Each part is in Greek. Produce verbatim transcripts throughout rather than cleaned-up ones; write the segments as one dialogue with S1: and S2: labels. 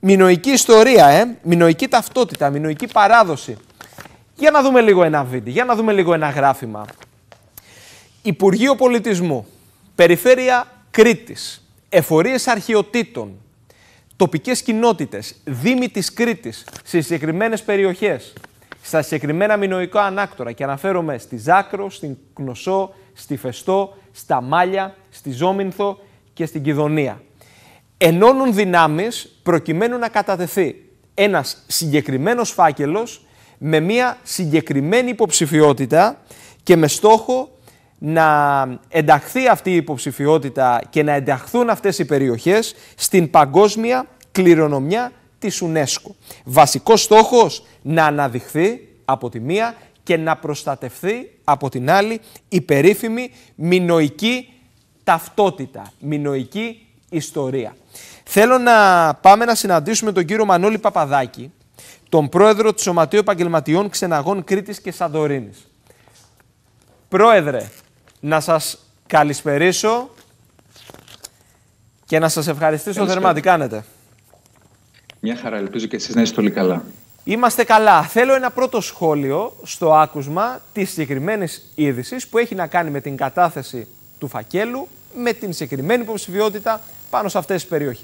S1: Μινωική ιστορία, ε? Μινωική ταυτότητα, μινωική παράδοση. Για να δούμε λίγο ένα βίντεο, για να δούμε λίγο ένα γράφημα. Υπουργείο Πολιτισμού, Περιφέρεια Κρήτης, Εφορίες Αρχαιοτήτων, τοπικές κοινότητες, δήμοι της Κρήτης, σε συγκεκριμένες περιοχές, στα συγκεκριμένα μινωικά ανάκτορα, και αναφέρομαι στη Ζάκρο, στην Κνωσό, στη Φεστό, στα Μάλια, στη Ζόμινθο και στην Κιδωνία. Ενώνουν δυνάμεις προκειμένου να κατατεθεί ένας συγκεκριμένος φάκελος με μια συγκεκριμένη υποψηφιότητα και με στόχο να ενταχθεί αυτή η υποψηφιότητα και να ενταχθούν αυτές οι περιοχές στην παγκόσμια κληρονομιά της UNESCO. Βασικός στόχος, να αναδειχθεί από τη μία και να προστατευθεί από την άλλη η περίφημη μινωική ταυτότητα, μινωική ιστορία. Θέλω να πάμε να συναντήσουμε τον κύριο Μανώλη Παπαδάκη, τον πρόεδρο του Σωματείου Επαγγελματιών Ξεναγών Κρήτης και Σαντορίνης. Πρόεδρε, να σας καλησπερίσω και να σας ευχαριστήσω θερμά. Τι κάνετε?
S2: Μια χαρά, ελπίζω και εσείς να είστε όλοι καλά.
S1: Είμαστε καλά. Θέλω ένα πρώτο σχόλιο στο άκουσμα της συγκεκριμένης είδησης που έχει να κάνει με την κατάθεση του φακέλου, με την συγκεκριμένη υποψηφιότητα πάνω σε αυτές τις περιοχές.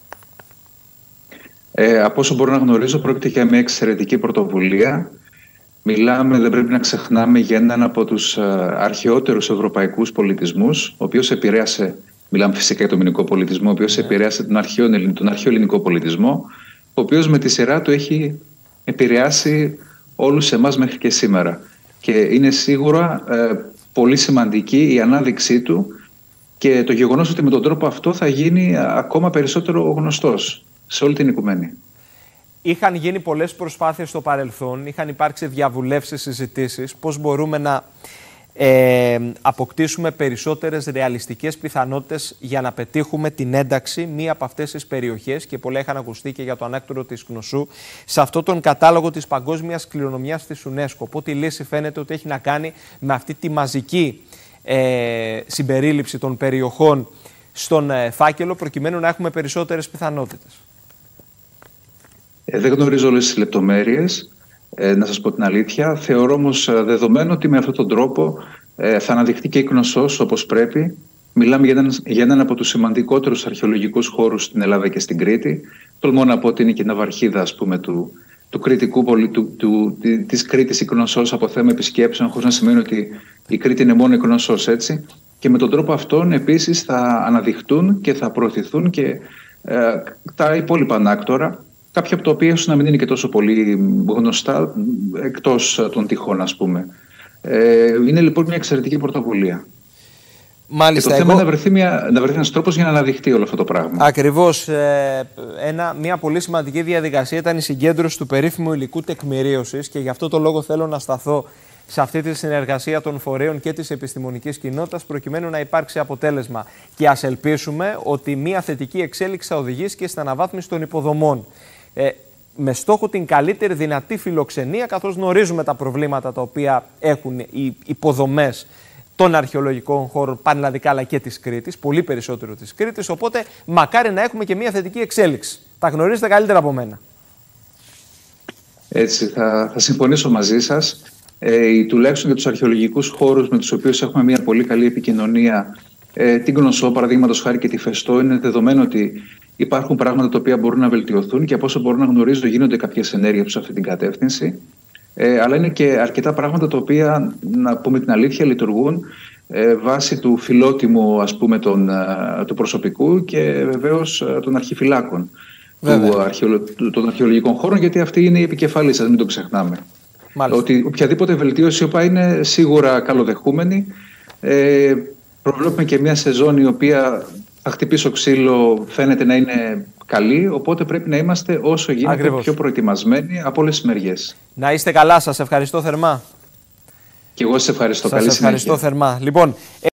S2: Ε, από όσο μπορώ να γνωρίζω, πρόκειται για μια εξαιρετική πρωτοβουλία. Μιλάμε, δεν πρέπει να ξεχνάμε, για έναν από τους αρχαιότερους ευρωπαϊκούς πολιτισμούς, ο οποίος επηρέασε, μιλάμε φυσικά για τον μινωικό πολιτισμό, ο οποίος yeah. επηρέασε τον αρχαίο, τον αρχαίο ελληνικό πολιτισμό, ο οποίος με τη σειρά του έχει επηρεάσει όλους εμάς μέχρι και σήμερα. Και είναι σίγουρα ε, πολύ σημαντική η ανάδειξή του και το γεγονός ότι με τον τρόπο αυτό θα γίνει ακόμα περισσότερο γνωστός σε όλη την οικουμένη.
S1: Είχαν γίνει πολλές προσπάθειες στο παρελθόν, είχαν υπάρξει διαβουλεύσεις, συζητήσεις, πώς μπορούμε να ε, αποκτήσουμε περισσότερες ρεαλιστικές πιθανότητες για να πετύχουμε την ένταξη μία από αυτές τις περιοχές, και πολλά είχαν ακουστεί και για το ανάκτορο της Κνωσού, σε αυτόν τον κατάλογο της παγκόσμιας κληρονομιάς της UNESCO. Οπότε η λύση φαίνεται ότι έχει να κάνει με αυτή τη μαζική ε, συμπερίληψη των περιοχών στον ε, φάκελο, προκειμένου να έχουμε περισσότερες πιθανότητες.
S2: Ε, δεν γνωρίζω όλες τις λεπτομέρειες, ε, να σας πω την αλήθεια. Θεωρώ όμως δεδομένο ότι με αυτόν τον τρόπο ε, θα αναδειχθεί και η Κνωσός όπως πρέπει. Μιλάμε για έναν, για έναν από τους σημαντικότερους αρχαιολογικούς χώρους στην Ελλάδα και στην Κρήτη. Τολμώ να πω ότι είναι και η ναυαρχίδα, ας πούμε, του, του κρητικού, του, του, της Κρήτης η Κνωσός από θέμα επισκέψεων, χωρίς να σημαίνει ότι η Κρήτη είναι μόνο η Κνωσός, έτσι. Και με τον τρόπο αυτόν επίσης θα αναδειχτούν και θα προωθηθούν και ε, τα υπόλοιπα ανάκτορα, κάποια από τα οποία ίσως να μην είναι και τόσο πολύ γνωστά εκτός των τυχών, ας πούμε. Ε, είναι λοιπόν μια εξαιρετική πρωτοβουλία.
S1: Μάλιστα,
S2: και το
S1: εγώ...
S2: θέμα είναι να βρεθεί, μια, να βρεθεί ένας τρόπος για να αναδειχθεί όλο αυτό το πράγμα.
S1: Ακριβώς. Ε, ένα, μια πολύ σημαντική διαδικασία ήταν η συγκέντρωση του περίφημου υλικού τεκμηρίωσης, και γι' αυτό το λόγο θέλω να σταθώ σε αυτή τη συνεργασία των φορέων και της επιστημονικής κοινότητας, προκειμένου να υπάρξει αποτέλεσμα. Και ας ελπίσουμε ότι μια θετική εξέλιξη θα οδηγήσει και στην αναβάθμιση των υποδομών. Ε, με στόχο την καλύτερη δυνατή φιλοξενία, καθώς γνωρίζουμε τα προβλήματα τα οποία έχουν οι υποδομές των αρχαιολογικών χώρων πανελλαδικά αλλά και της Κρήτης, πολύ περισσότερο της Κρήτης, οπότε μακάρι να έχουμε και μια θετική εξέλιξη. Τα γνωρίζετε καλύτερα από μένα.
S2: Έτσι, θα, θα συμφωνήσω μαζί σας. Ε, τουλάχιστον για τους αρχαιολογικούς χώρους με τους οποίους έχουμε μια πολύ καλή επικοινωνία, ε, την Κνωσό, παραδείγματος χάρη, και τη Φεστό, είναι δεδομένο ότι υπάρχουν πράγματα τα οποία μπορούν να βελτιωθούν, και από όσο μπορώ να γνωρίζω γίνονται κάποιες ενέργειες σε αυτή την κατεύθυνση. Ε, αλλά είναι και αρκετά πράγματα τα οποία, να πούμε την αλήθεια, λειτουργούν ε, βάσει του φιλότιμου, ας πούμε, τον, του προσωπικού και βεβαίως των αρχιφυλάκων του αρχαιολο, των αρχαιολογικών χώρων, γιατί αυτή είναι η επικεφαλής, ας μην το ξεχνάμε. Μάλιστα. Ότι οποιαδήποτε βελτίωση οποία είναι σίγουρα καλοδεχούμενη. Ε, προβλέπουμε και μια σεζόν η οποία θα χτυπήσω ξύλο, φαίνεται να είναι καλή, οπότε πρέπει να είμαστε όσο γίνεται Ακριβώς. πιο προετοιμασμένοι από όλες τις μεριές.
S1: Να είστε καλά, σας ευχαριστώ θερμά.
S2: Και εγώ σας ευχαριστώ.
S1: Σας
S2: Καλή
S1: ευχαριστώ
S2: συνέχεια.
S1: θερμά. Λοιπόν,